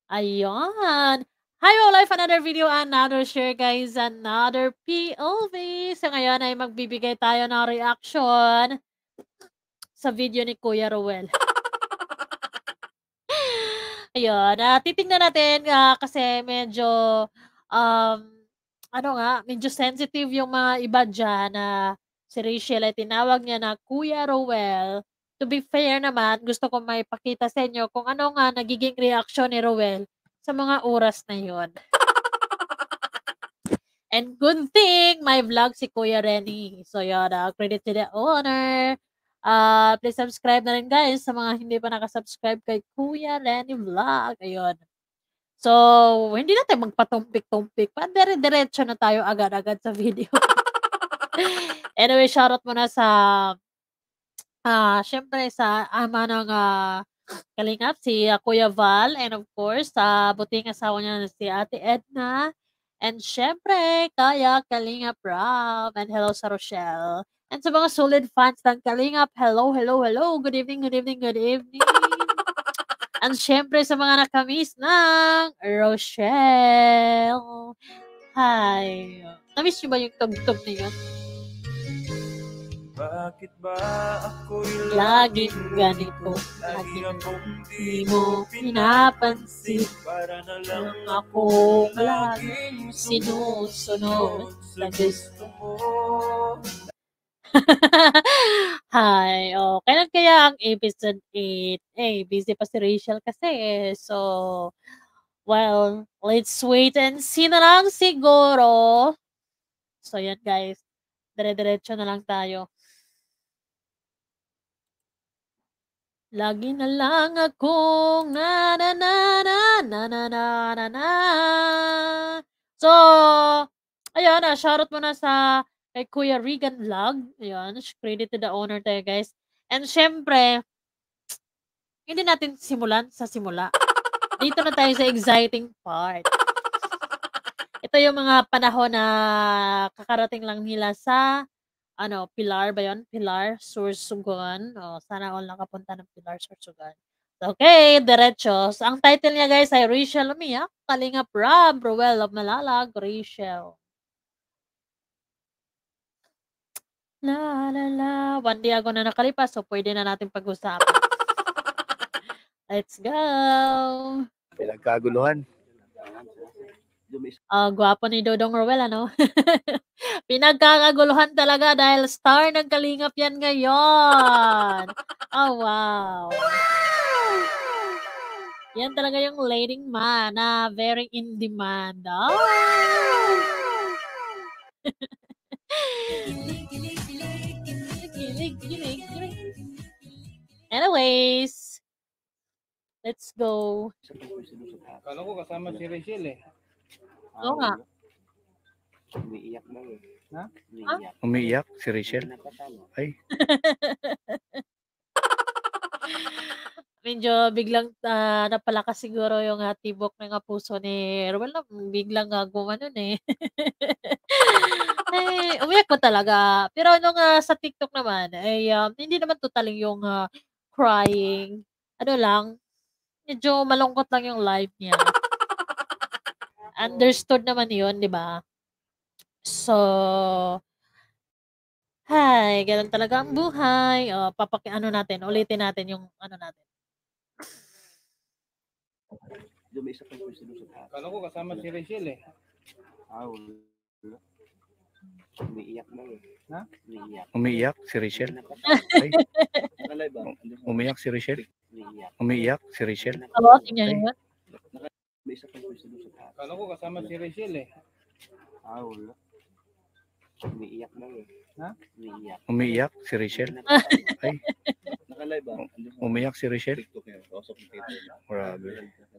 Ayun. Hi, life another video, another share guys, another POV. So ngayon ay magbibigay tayo ng reaction sa video ni Kuya Ruel. Ayun, titingnan natin kasi medyo medyo sensitive yung mga iba diyan na si Rachel ay tinawag niya na Kuya Ruel. To be fair naman, gusto ko maipakita sa inyo kung ano nga nagiging reaksyon ni Ruel sa mga oras na yun. And good thing, my vlog si Kuya Renny. So yun, credit to the owner. Please subscribe na rin guys sa mga hindi pa nakasubscribe kay Kuya Renny Vlog. Ayun. So, hindi natin magpatumpik-tumpik. Dire-diretso na tayo agad-agad sa video. Anyway, shoutout muna sa syempre sa ama ng Kalingap, si Kuya Val, and of course, sa buting asawa niya na si Ate Edna. And syempre, kaya Kalingap Rob. And hello sa Rochelle. And sa mga solid fans ng Kalingap, hello, hello, hello. Good evening, good evening, good evening. And syempre sa mga nakamiss ng Rochelle. Hi. Namiss niyo ba yung tugtog na yun? Bakit ba ako'y Laging ganito, lagi akong di mo pinapansin. Para na lang Ako akong laging sinusunod sa gusto mo. Hi, kailan kaya ang episode 8? Busy pa si Rachel kasi eh. So, well, let's wait and see na lang siguro. So, yan guys. Dire-diretso na lang tayo. Lagi na lang akong na na na na na na na na na. So, ayun, shoutout muna sa kay Kuya Regan Vlog. Ayun, credit to the owner tayo guys. And syempre, hindi natin simulan sa simula. Dito na tayo sa exciting part. Ito yung mga panahon na kakarating lang nila sa Pilar ba yun? Pilar Sursugan. Sana all nakapunta ng Pilar Sursugan. Okay, diretso. So, ang title niya guys ay Rachel Umiyak, Kalingap Rob, Ruel of Malalag, Rachel. La la la. One day ago na nakalipas, so pwede na natin pag-usapan. Let's go! Pinagkaguluhan. Gwapo ni Dodong Ruel, ano? Pinagkakaguluhan talaga dahil star ng Kalingap yan ngayon. Oh, wow. Yan talaga yung leading man na very in demand. Oh. Anyways, let's go. Kala ko kasama si Rachel eh. Oo nga. Umiiyak na eh. Ha? Umiiyak si Rachel. Ay. Medyo biglang napalakas siguro yung tibok ng puso ni Ruel. Biglang gumanon eh. Ay, umiyak ko talaga. Pero nung sa TikTok naman, ay hindi naman totaling yung crying. Ano lang, medyo malungkot lang yung live niya. Understood naman yun, di ba? So, hi, ganun talaga ang buhay. Ulitin natin yung natin. Kala ko kasama si Rachel eh. Umiiyak na eh. Ha? Umiiyak si Rachel. Ay. Umiiyak si Rachel. Umiiyak si Rachel. Oo, tingnan niyo yun. Kala ko kasama si Rachel eh. Umiiyak na eh. Ha? Umiiyak si Rachel. Ay. Umiiyak si Rachel. Grabe.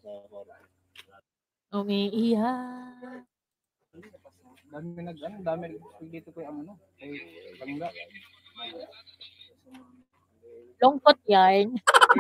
Umiiyak. Dami dito ko yung bangga. Lungkot yarn.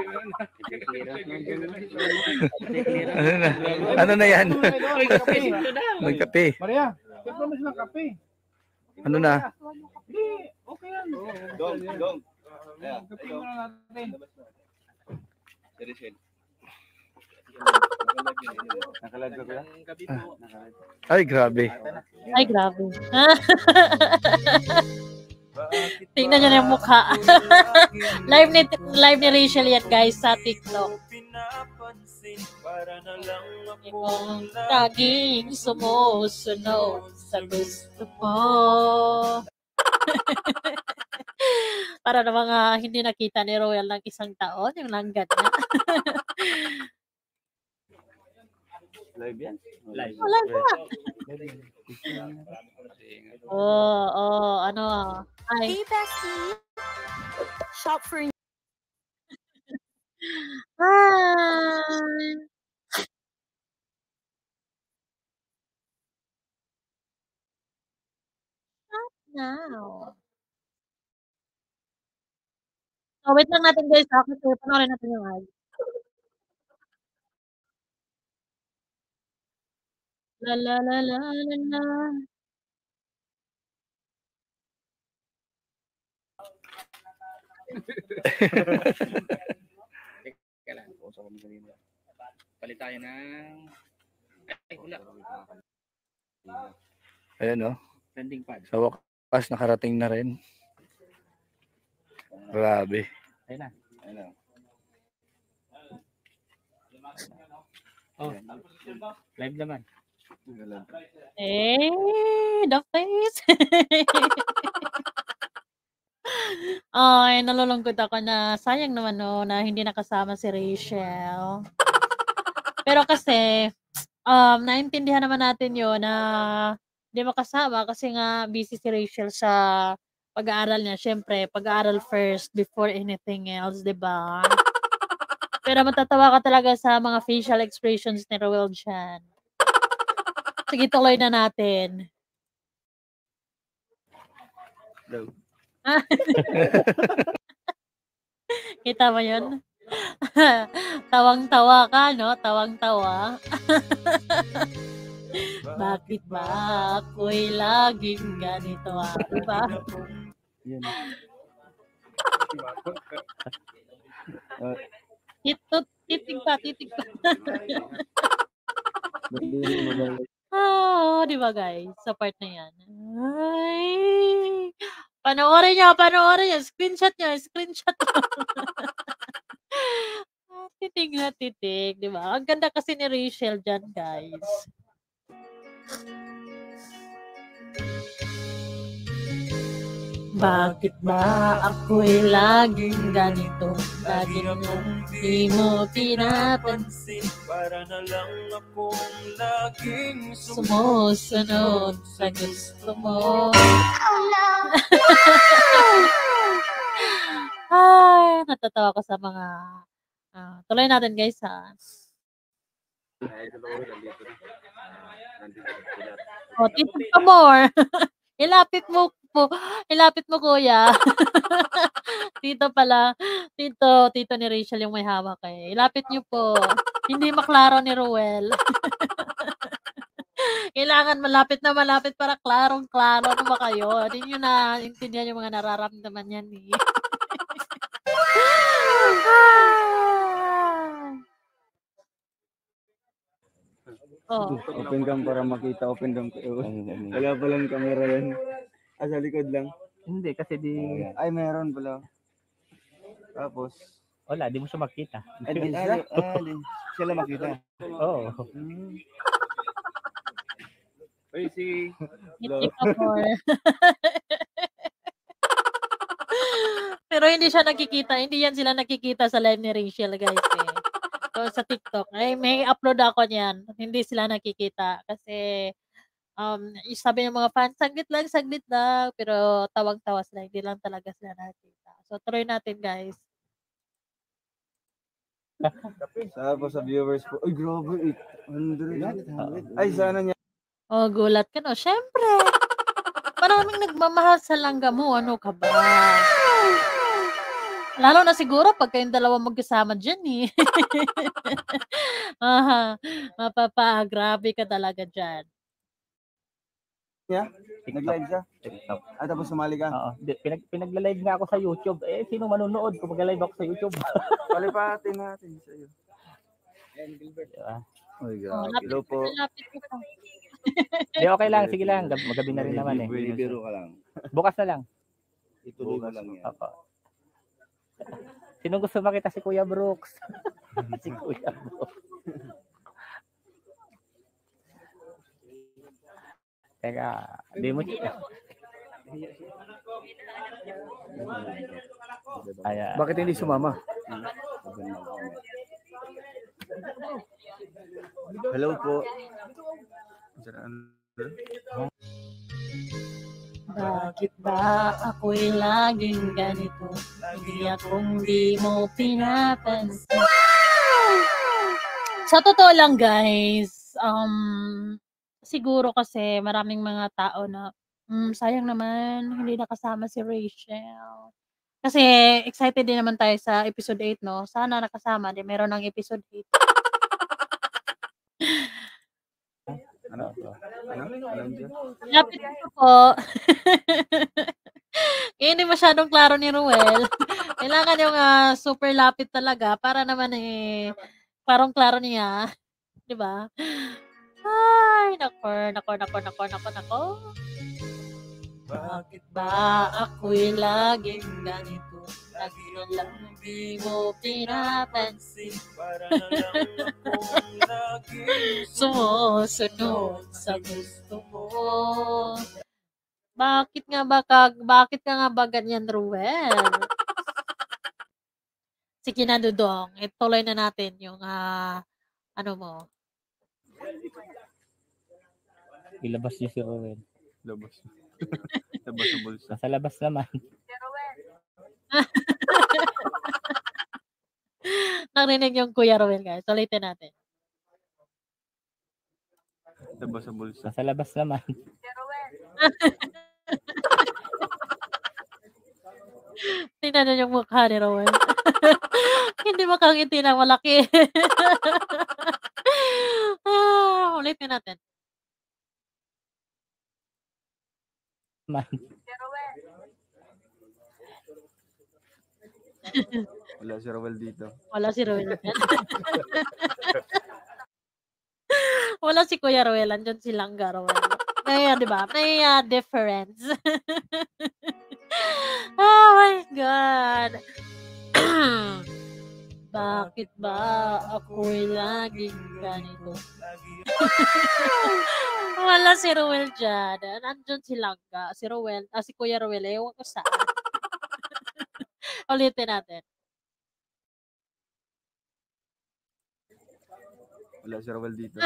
Ano na yan? Magkape. Maria, ito mo silang kape. Ano na? Hindi, okay yan. Dong. Kape mo na natin. Nakalag ko ba? Ay, grabe. Ay, grabe. Tingnan niyo na yung mukha. live ni Rachel yan, guys, sa TikTok. Para na lang Kung laging sumusunod sa gusto mo. Para na mga hindi nakita ni Roel ng isang taon, yung langgam niya. Live yan? Live. Wala na. Ano. Ay. Hey, bestie. Shop for Hi. Now. Oh, wait lang natin guys, kasi panoorin natin yung ad. La la la la la la. Teka lang, usap kami kanina. Palit tayo ng... Ay, wala. Ayan, oh. Trending pad. Sa wakas, nakarating na rin. Grabe. Ayun na. Oh, live naman. The face. Ay, nalulungkot ako na sayang naman no, na hindi nakasama si Rachel. Pero kasi, naintindihan naman natin yun na hindi makasama kasi nga busy si Rachel sa pag-aaral niya. Siyempre, pag-aaral first before anything else, di ba? Pero matatawa ka talaga sa mga facial expressions ni Roel dyan. Sige, tuloy na natin. Hello. Kita mo yun? Tawang-tawa ka, no? Tawang-tawa. Bakit ba ako'y laging ganito? Diba? Titig pa. Di ba guys? Sa part na yan. Ay, panoorin nyo. Screenshot nyo. Titig na titig, di ba? Ang ganda kasi ni Rachel dyan, guys. Bakit ba ako'y laging ganito? Lagi mong di mo pinapansin. Para na lang akong laging Sumusunod sa gusto mo. Ay, natatawa ko sa mga... tuloy natin guys ha. O, titig pa more. Ilapit mo kuya. Tito pala. Tito ni Rachel yung may hawak eh. Ilapit niyo po. Hindi maklaro ni Roel. Kailangan malapit para klarong-klaro. Ano ba kayo? Hindi nyo na intindihan yung mga nararamdaman yan eh. Oh. Open cam para makita. Open cam. Wala palang camera yan. Sa likod lang. Hindi, kasi di... Ay, meron pala. Tapos... Wala, di mo siya makita. Di sila makita. Oo. Ay, si... Hindi pa more. Pero hindi siya nakikita. Hindi yan sila nakikita sa live ni Rachel, guys. Eh. So, sa TikTok. Ay, may upload ako niyan. Hindi sila nakikita. Kasi, sabi ng mga fans, saglit lang. Pero tawang-tawa sila. Hindi lang talaga sila nakikita. So, tuloy natin, guys. Tapos sa viewers po, ay grabe, 800. Ay, sana niya. Oh, gulat ka no? Siyempre. Maraming nagmamahal sa langga mo. Ano ka ba? Lalo na siguro pag kayong dalawa magkasama dyan eh. Grabe ka talaga dyan. Nag-live siya? TikTok. Tapos sumali ka? Oo. Pinagla-live nga ako sa YouTube. Eh, sino manunood kung mag-live ako sa YouTube? Palipatin natin sa iyo. Diba? Ay, Oh, grabe. lapit Hello po. lapit ko pa. Di, okay lang. Sige lang. Magabi na rin naman eh. Biro ka lang. Bukas na lang. Ituloy mo lang yan. Opo. Sino gusto makita si Kuya Brooks? Si Kuya Brooks. Teka, di mo Kaya, Bakit hindi sumama? Hello po. Bakit ba ako'y laging ganito? Hindi akong di mo pinapansin. Sa totoo lang guys, siguro kasi maraming mga tao na sayang naman hindi nakasama si Rachel. Kasi excited din naman tayo sa episode 8, no? Sana nakasama din meron ng episode 8. Ano? Lapit ko po. Hindi masyadong klaro ni Ruel. Kailangan yung super lapit talaga para naman klarong-klaro niya. 'Di ba? Ay, nako. Bakit ba ako'y laging ganito? Lagi na lang di mo pinapansin. Para na lang akong laging Sumusunod sa gusto mo. Bakit ka nga ba ganyan, Ruel? Sige na, Dudong. Ituloy na natin yung ano mo. ilabas niyo si Rowan. Labas. Labas sa bulsa. Nasa labas naman. Narinig yung Kuya Ruel, guys. Ulitin natin. Labas sa bulsa. Nasa labas naman. Tingnan niyo yung mukha ni Ruel. Hindi makangiti na malaki. Ulitin natin. Wala si Rowel dito. Wala si Ruel. Wala si Kuya Ruel. Andyan si Langga Ruel. May, di ba? May difference. Oh my God. Bakit ba ako'y laging ganito? Wala si Ruel dyan. Nandun si Langga. Si Ruel, si Kuya Ruel, ewan ko saan. Ulitin natin. Wala si Rowel dito.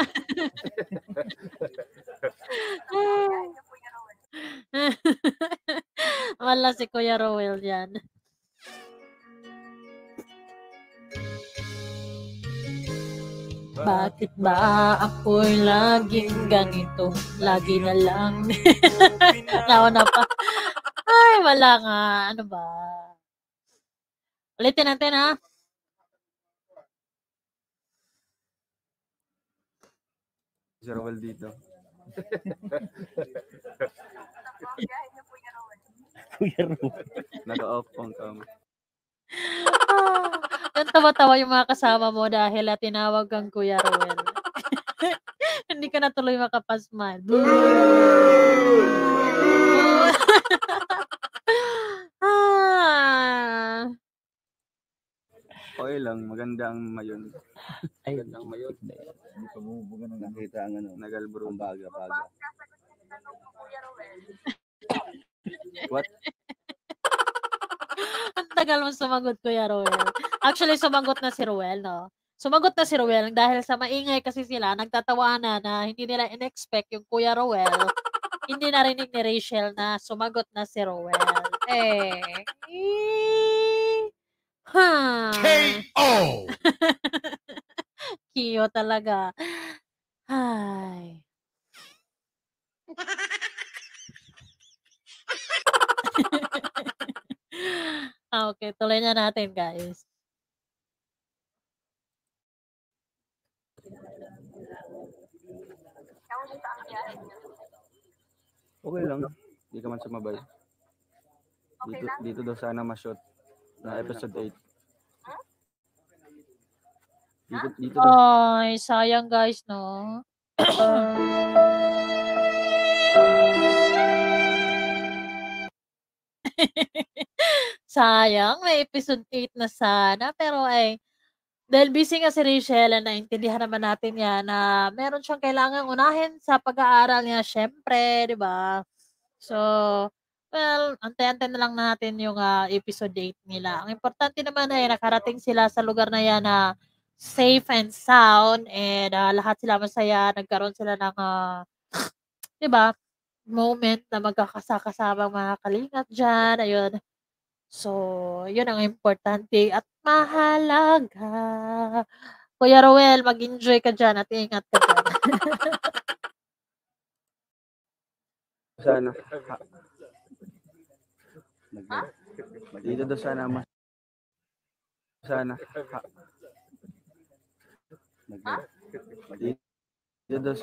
Wala si Kuya Ruel dyan. Bakit ba ako'y laging ganito? Lagi na lang. Nauna pa. Ay, wala nga. Ano ba? Ulitin natin, ha? Si Rowel dito. Kuya Rowan. Naka-off ang camera. Yung tawa-tawa yung mga kasama mo dahil tinawag kang Kuya Ruel. Hindi ka na tuloy makapasmile. Okay lang, maganda ang mayon. Ay, Magandang mayon. Hindi pa bumubuga na nakita ang nagalbro. Ang baga. What? Ang tagal mo sumagot, Kuya Ruel. Actually, sumagot na si Ruel, no? Sumagot na si Ruel dahil sa maingay kasi sila, nagtatawanan na hindi nila in-expect yung Kuya Ruel. Hindi narinig ni Rachel na sumagot na si Ruel. KO! Kiyo talaga. Ay. Okay, tuloy na natin, guys. Okay lang. Hindi ka man sumabay. Dito daw sana ma-shot na episode 8. Dito daw. Ay, sayang guys, no? Sayang, may episode 8 na sana. Pero ay, dahil busy nga si Rachel, naintindihan naman natin yan na meron siyang kailangang unahin sa pag-aaral niya, syempre, di ba? So, well, antay-antay na lang natin yung episode 8 nila. Ang importante naman ay nakarating sila sa lugar na yan na safe and sound and lahat sila masaya. Nagkaroon sila ng, di ba, moment na magkakasakasabang mga kalingap dyan. Ayun. So, yun ang importante at mahalaga. Kuya Roel, mag-enjoy ka dyan at ingat ka dyan. Sana. Dito daw sana mas. Sana. Dito daw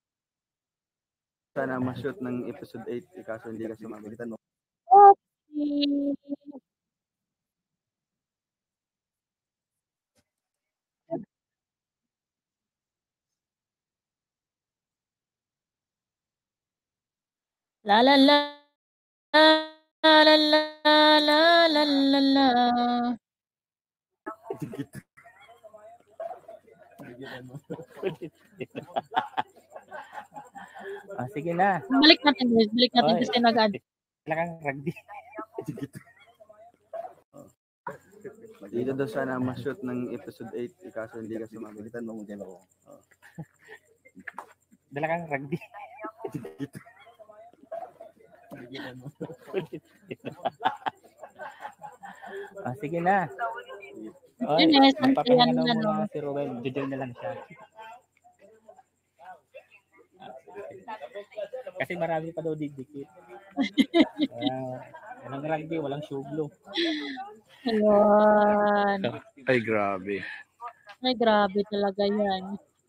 sana ma-shoot ng episode 8 kaso hindi ka sumagalitan mo. Okay. La la la la la la la la la la. Sige na. Balik natin guys, balik natin Oy. kasi nag-add. Kailangan rugby. Dito daw sana ma-shoot ng episode 8 kaso hindi ka sumagalitan mo dyan ako. Dala kang rugby. Sige na. Yun guys, magpapahinga antayan na na, muna si Roel. Jujel na lang siya. Kasi marami pa daw didikit. Walang rugby, walang shuglo. Ayun. Ay, grabe. Ay, grabe talaga yan.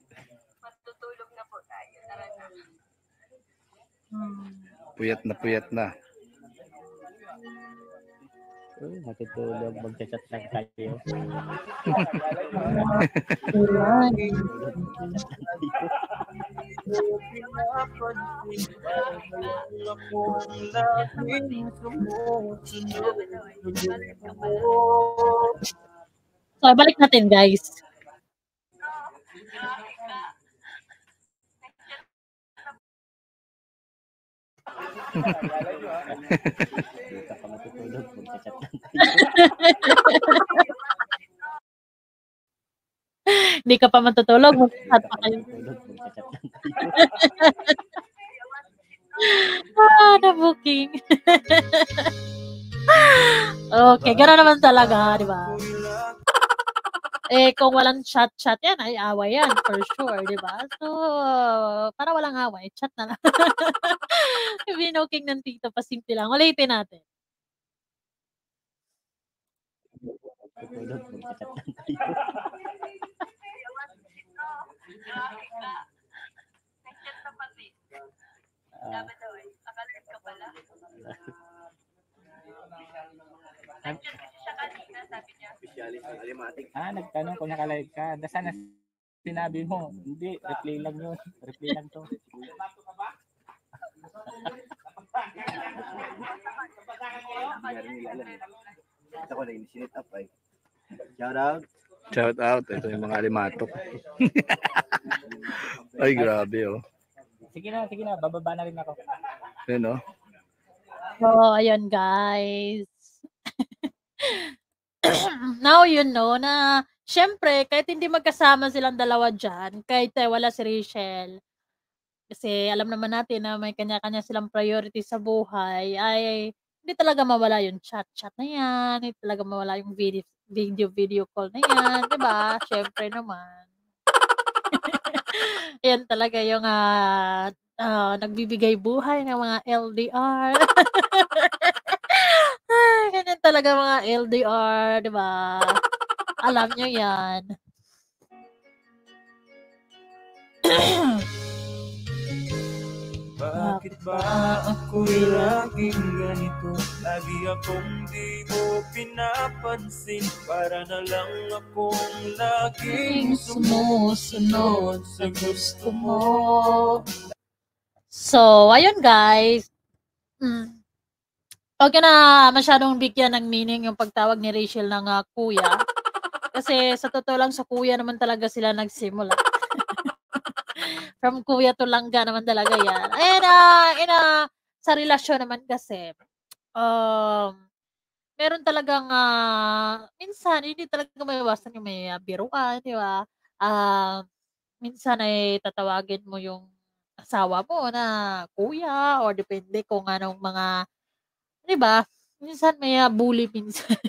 Puyat na puyat na. Matutulog, magchat-chat lang tayo. So, balik natin guys. Dito ka matutulog, magchat-chat lang tayo. Hindi ka pa matutulog, mag-chat pa kayo. Matutulog, magchat-chat lang tayo. Na-booking. Okay, gano'n naman talaga, di ba? Kung walang chat-chat yan, ay away yan, for sure, di ba? So, para walang away, chat na lang. Binoking ng tito, pasimple lang. Ulitin natin. Matutulog, magchat-chat lang tayo. Nagtanong kung nakalive ka. Sana sinabi mo. Hindi, replay lang yun. Replay lang to. Ako na in-sinit up ay. Shout out. Shout out. Ito yung mga alimatok. Ay, grabe, oh. Sige na. Bababa na rin ako. Yun, oh. So, ayun guys. Now you know na, syempre, kahit hindi magkasama silang dalawa dyan, kahit wala si Rachel, kasi alam naman natin na may kanya-kanya silang priority sa buhay, ay hindi talaga mawala yung chat-chat na yan, hindi talaga mawala yung video call na yan, di ba? Syempre naman. Yan talaga yung nagbibigay buhay ng mga LDR. Ay, ganyan talaga mga LDR, di ba? Alam nyo yan. Bakit ba ako'y laging ganito? Lagi akong di mo pinapansin. Para na lang akong laging sumusunod sa gusto mo. So, ayun guys. Huwag ka na masyadong bigyan ng meaning yung pagtawag ni Rachel ng kuya. Kasi sa totoo lang, sa kuya naman talaga sila nagsimula. From kuya to langga naman talaga yan. And sa relasyon naman kasi, meron talagang, minsan, hindi talaga maiwasan yung may biruan, di ba? Minsan ay tatawagin mo yung asawa mo na kuya or depende kung anong mga, di ba? Minsan may bully minsan.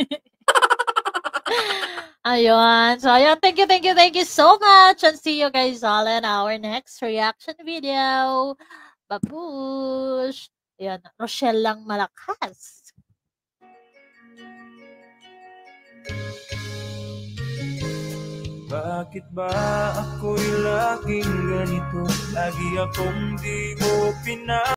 Ayun. So, ayun. Thank you so much. And see you guys all in our next reaction video. Babush! Ayan. Rochelle lang malakas. Bakit ba ako'y laging ganito? Lagi akong di mo